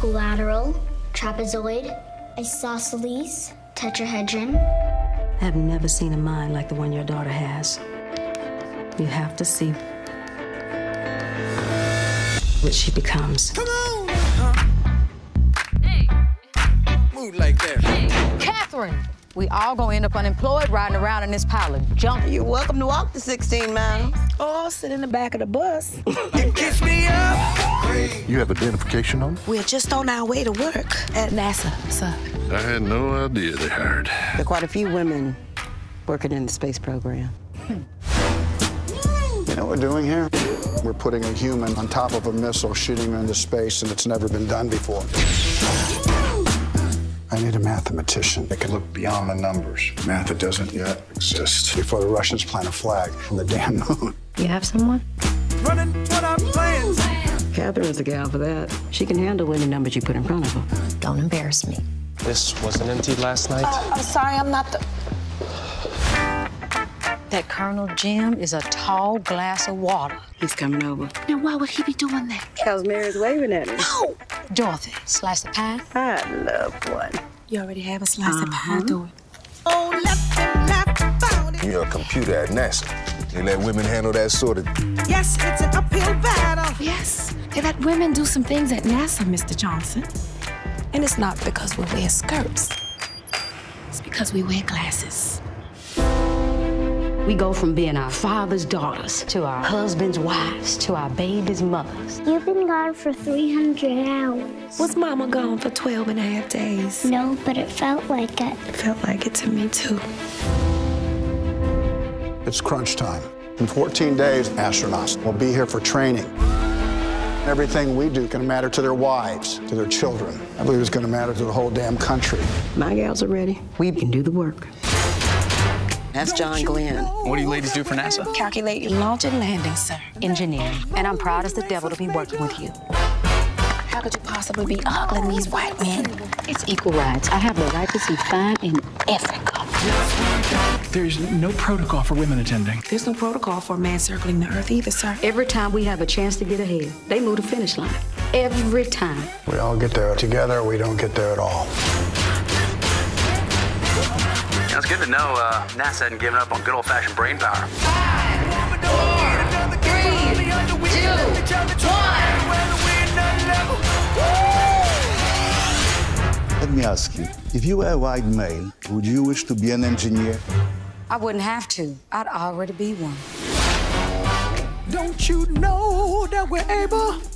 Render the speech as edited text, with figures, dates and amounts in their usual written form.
equilateral, trapezoid, isosceles, tetrahedron. I have never seen a mind like the one your daughter has. You have to see what she becomes. Come on! Move like that. Katherine, we all gonna end up unemployed riding around in this pile of junk. You're welcome to walk the 16 miles. Or sit in the back of the bus. You kiss me up. You have identification on it? We're just on our way to work at NASA, sir. I had no idea they hired. There are quite a few women working in the space program. You know what we're doing here? We're putting a human on top of a missile, shooting him into space, and it's never been done before. I need a mathematician that can look beyond the numbers. Math that doesn't yet exist. Before the Russians plant a flag on the damn moon. You have someone? Running what I'm playing. Catherine's the gal for that. She can handle any numbers you put in front of her. Don't embarrass me. This wasn't emptied last night? I'm sorry, I'm not the... That Colonel Jim is a tall glass of water. He's coming over. Now, why would he be doing that? Cause Mary's waving at him. No! Dorothy, slice of pie? I'd love one. You already have a slice of pie, do it. Oh, left and left about it. You're a computer at NASA. They let women handle that sort of... Yes, it's an uphill battle. Yes, they let women do some things at NASA, Mr. Johnson. And it's not because we wear skirts. It's because we wear glasses. We go from being our father's daughters to our husband's wives to our baby's mothers. You've been gone for 300 hours. Was Mama gone for 12 and a half days? No, but it felt like it. It felt like it to me, too. It's crunch time. In 14 days, astronauts will be here for training. Everything we do can matter to their wives, to their children. I believe it's going to matter to the whole damn country. My gals are ready. We can do the work. That's John Glenn. What do you ladies do for NASA? Calculate launch and landing, sir. Engineering. And I'm proud as the devil to be working with you. How could you possibly be ogling these white men? It's equal rights. I have the right to see fine in Africa. There's no protocol for women attending. There's no protocol for a man circling the Earth either, sir. Every time we have a chance to get ahead, they move the finish line. Every time. We all get there together, or we don't get there at all. It's good to know NASA hadn't given up on good old-fashioned brain power. 5, 4, 3, 2, 1. Let me ask you, if you were a white male, would you wish to be an engineer? I wouldn't have to. I'd already be one. Don't you know that we're able